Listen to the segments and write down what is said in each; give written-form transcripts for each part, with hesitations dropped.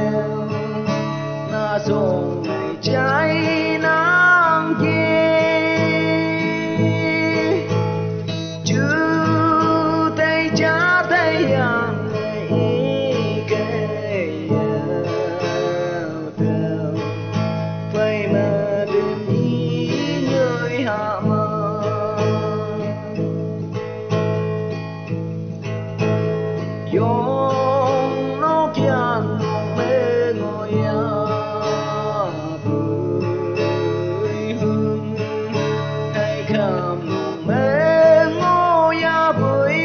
那种爱在南京，就在家太阳的一个摇头，phải mà đêm ý nhơi hạ mơ yong nó kian mê ngồi bơi hương hay kham mê ngồi bơi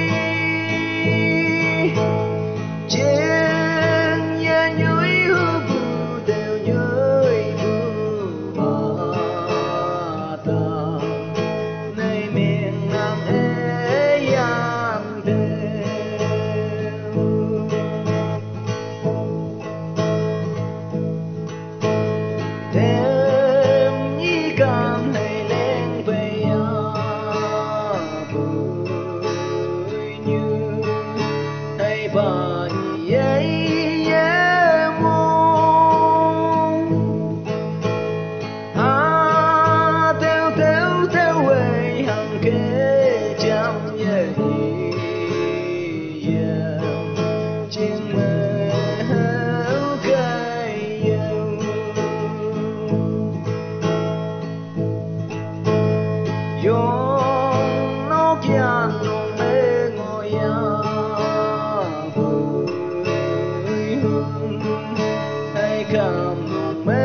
trên nhà nhối hư bù đều nhối bù mà ta nay miền nam ê yang đêm nhĩ cảm hay lên về bơi như hay bà ấy mong theo theo theo quê hàng kế trong về trên mơ hấu cây yong nó kian mê ngồi bơi hương hay kham mê